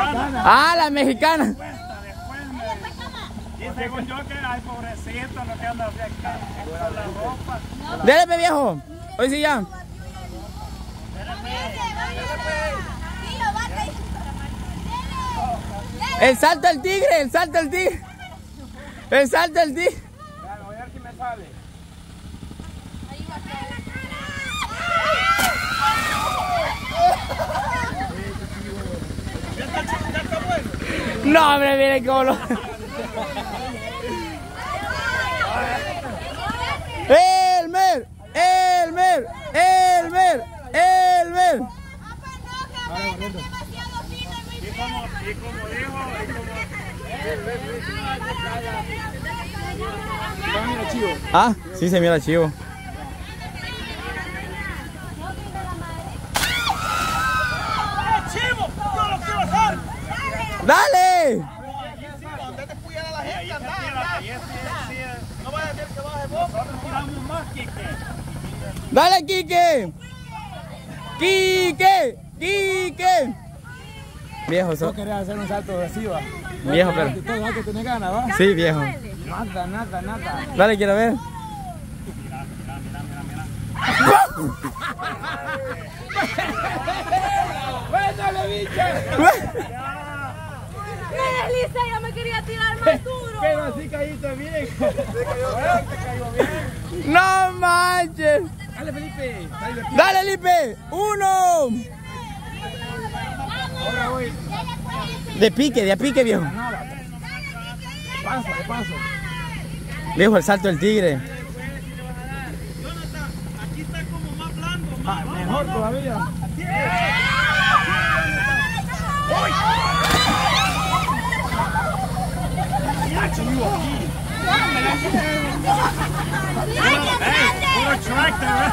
mexicana. Ah, la mexicana. Después y según yo que hay pobrecito, no que anda con la ropa. Dele, viejo. Hoy sí ya. El salto del tigre, el salto del tigre. El salto del tigre. Voy a ver si me sale. No, hombre, mire cómo lo... Elmer, Elmer, Elmer, Elmer. Y como dijo, Ah, sí se mira chivo. ¡Chivo! ¡Yo lo quiero hacer! ¡Dale! No vaya a decir que baje vos. Nosotros tiramos más, Quique. ¡Dale, Quique! ¡Quique! ¡Quique! Viejo, Yo quería hacer un salto así, va. Viejo, pero... Todo el que tiene ganas, va. Sí, viejo. Nada, nada, nada. Dale, quiero ver. ¡Véndale, bicho! Me deslizé, yo me quería tirar más duro. Pero así caíste bien. Te cayó bien. ¡No manches! Dale, Felipe. ¡Dale, Lipe! ¡Uno! Ahora voy. De pique, viejo. De paso, de paso. Viejo, el salto del tigre. Aquí está como más blando. Ah, mejor todavía. Puro tractor.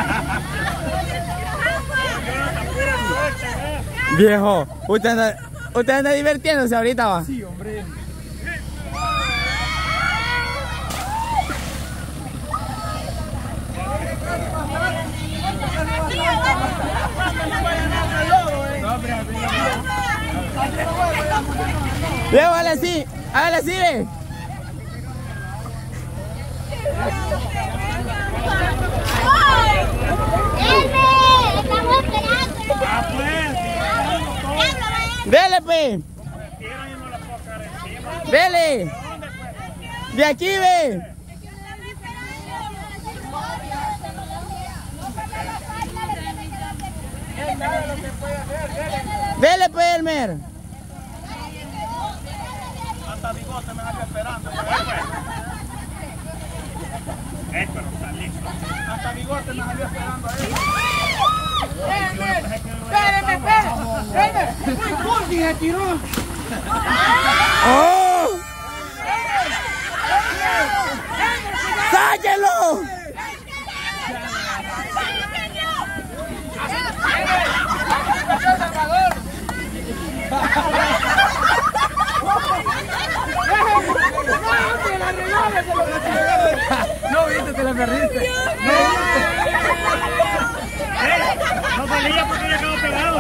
Viejo, usted anda divirtiéndose ahorita, va. Sí, hombre. Viejo, hágale así, ve. Dele, pues. Dele. De aquí, ve. Dele, pues, Elmer. Hasta bigote me salió esperando. Pero está listo. Hasta bigote me salió esperando ahí. Espérame. Muy cursi se tiró. ¡Oh! ¡Sáquelo! No viste, te la perdiste. No salía porque ya quedó pegado.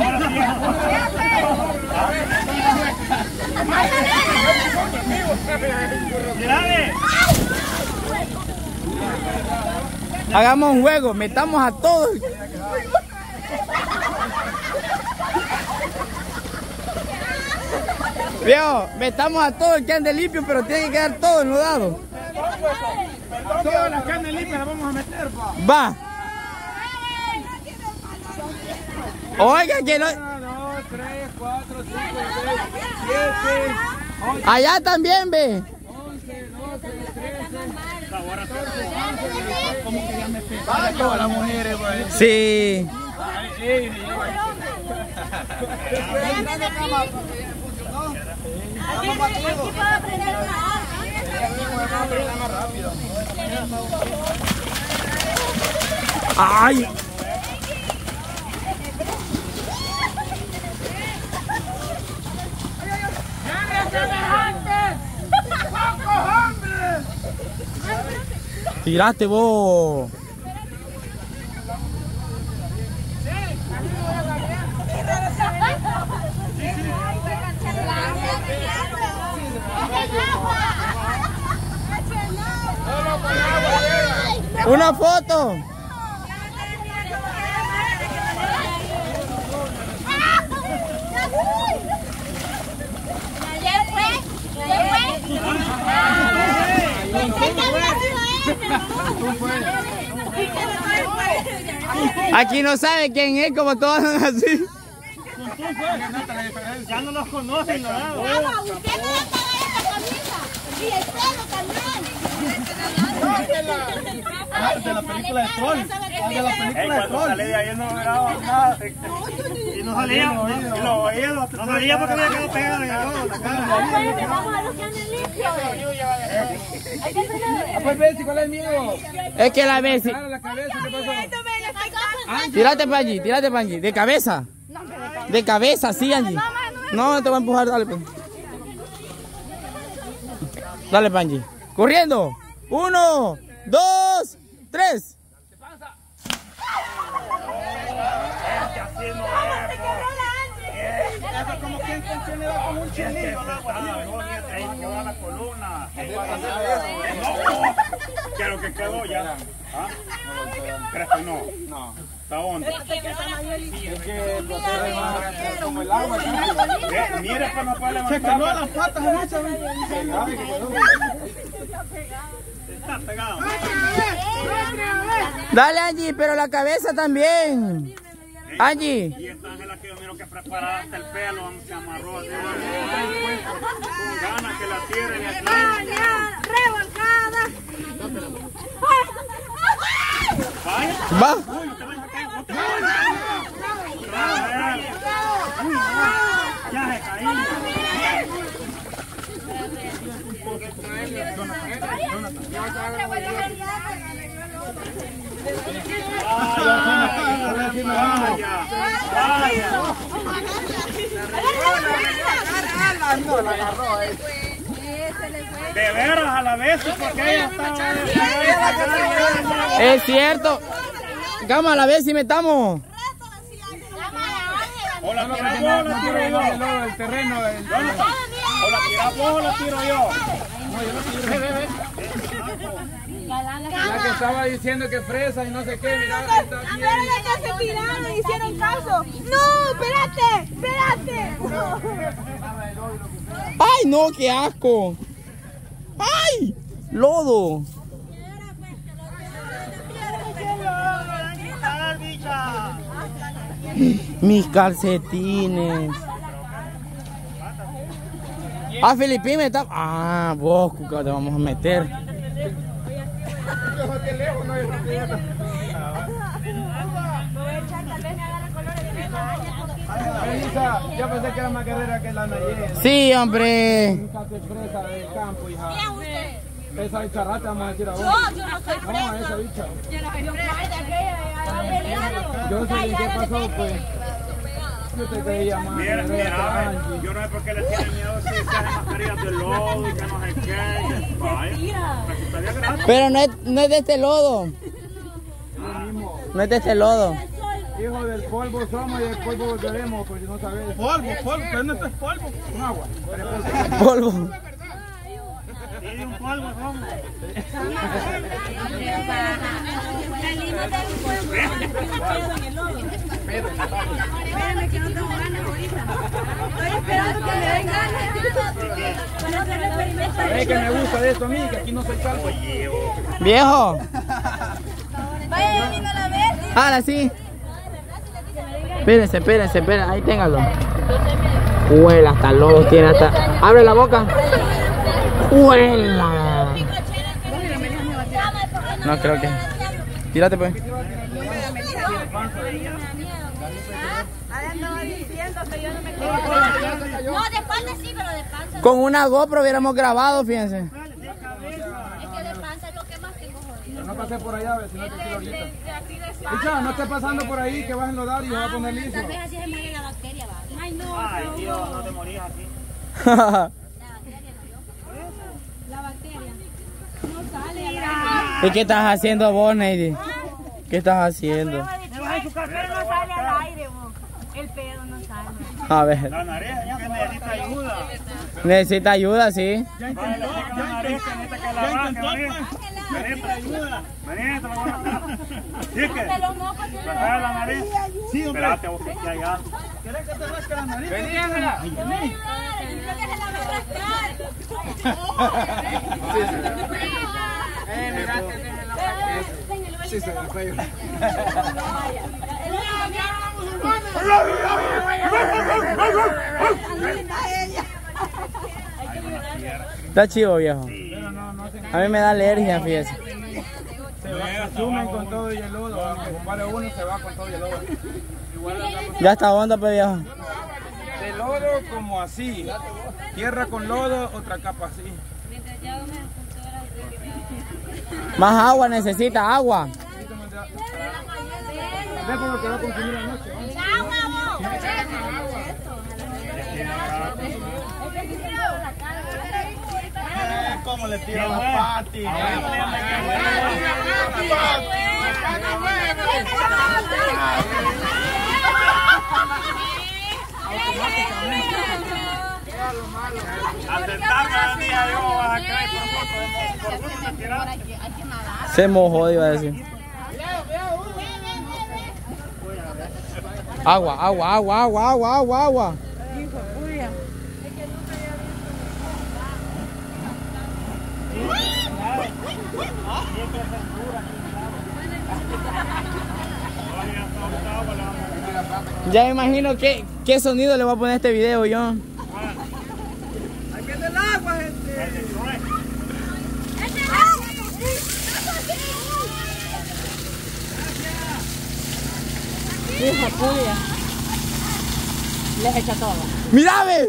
¡Mirale! Hagamos un juego, metamos a todos. Viejo, metamos a todos que ande limpio, pero tiene que quedar todo enlodado. Todas las carnes limpias las vamos a meter, pa. Va. Oiga, que no... 1, 2, 3, 4, 5, 6, 7, 8, Allá también, ve. 11, 12, 13, 14, 15, como que ya me pegaron todas las mujeres, güey. Sí. Ay. Tiraste vos. Una foto. Aquí no sabe quién es, como todos son así. Ya no los conocen, ¿no? Usted me va a pagar esta camisa. Y el pelo también. De la película de Troll. De la película de Cuando Troll. salí de ahí no grababa nada. Y no salía. Y los oídos. No salía porque había quedado pegado en la cara. Vamos a los que anden limpios. Pues Bessie, ¿cuál es el mío? Es que la Bessie. Claro, la cabeza, ¿qué pasó? Tírate para allí, tírate para allí. De cabeza. De cabeza, sí, Angie. No, te voy a empujar, dale, pues. Dale, Panji. Corriendo. 1, 2, 3. Eso es como quien le da como un chilín. La columna. Quiero que quedó ya. ¿Crees que no? No. Está hondo. Es que el proceso es más como el agua. Mira que no puede levantar. Se quemó las patas anoche. Está pegado. Dale, Angie, pero la cabeza también. Angie. Y esta Ángela que yo miro que preparada hasta el pelo, se amarró así. Con ganas que la tiren. Revolcada. Va. Ya se caí. De veras a la vez porque ella estaba. Es cierto. Cama, a la vez si metamos. O la tiras vos o la tiro yo. El terreno. O la tiras vos o la tiro yo. La que estaba diciendo que fresa y no sé qué, mira, está bien. Pero ya se tiraron y hicieron caso. No, espérate. Ay, no, qué asco. Ay, lodo. Mis calcetines. Ah, Filipín me está. Ah, vos, Cuca, te vamos a meter. Elisa, yo pensé que era más guerrera que la Nayera. Sí, hombre. Esa que es fresa del campo, hija. Esa bicharrata vamos a decir a vos. Yo no soy Vamos a esa bicha. Yo Yo sé ni qué pasó, pues. Yo te creía más Mira, guerrera que Angie. yo no sé por qué le tienen miedo si se hacen mascarillas de lodo y que no sé qué. Vaya, estaría gratis. Pero no es de este lodo. No es de este lodo. Hijo del polvo somos y del polvo volveremos, porque no sabes. Polvo, pero no es polvo. Un agua. Polvo. Tiene un polvo, ¿cómo? Espérame que no tengo ganas ahorita. Estoy esperando que me den ganas. Para hacer el experimento. ¿Sabes que me gusta de esto a mí? Que aquí no soy calvo. Viejo. Vaya vino la vez. Ahora sí. Espérense. Ahí téngalo. Huela, hasta lodo tiene hasta. Abre la boca. Huela. No creo que. Tírate pues. Ahí andaba diciendo que yo no me quería. No, de espalda sí, pero de panza. Con una GoPro hubiéramos grabado, fíjense. Es que de panza es lo que más tengo jodido. No pasé por allá, a ver si no te quiero ahorita. Así de Escucha, no estés pasando por ahí, que vas a enlodar y se va a poner liso. Tal vez así se muere la bacteria, va. Ay, no. Ay, Dios, no te morías así. La bacteria. No sale. ¿Y qué estás haciendo vos, Neidy? ¿Qué estás haciendo? Pero no sale al aire, vos. El pedo no sale. A ver. La nariz que necesita ayuda. Necesita ayuda, sí. Ya Vale, intentó, le pica la nariz, que necesita que la baje, Marín. Vení, ayuda. vení, te lo voy a matar. Chique, Los mocos te cae la nariz. Sí, hombre. Espérate, vos que aquí hay algo. ¿Querés que te rasque la nariz? Vení, Ángela. Ay, no vení. que se la va a rascar. Sí, se me fue. Está chido, viejo. A mí me da alergia, fíjese. Se sumen con todo y el lodo. Aunque compare uno, se va con todo y el lodo. Ya está hondo, pues, viejo. De lodo como así. Tierra con lodo, otra capa así. Más agua necesita, agua. Ve por lo que va a consumir la noche. ¿Cómo le tira la pati? Al sentarme al día yo voy a caer por gusto de tirar. Se mojó, iba a decir. Agua, agua, agua, agua, agua, agua, agua. Ya me imagino qué sonido le voy a poner a este video yo. Aquí está el agua, gente. Hijo puya. Les echa todo. ¡Mírame!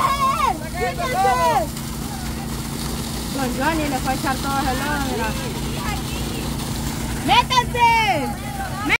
Don Johnny le fue a echar todo el lodo, mira.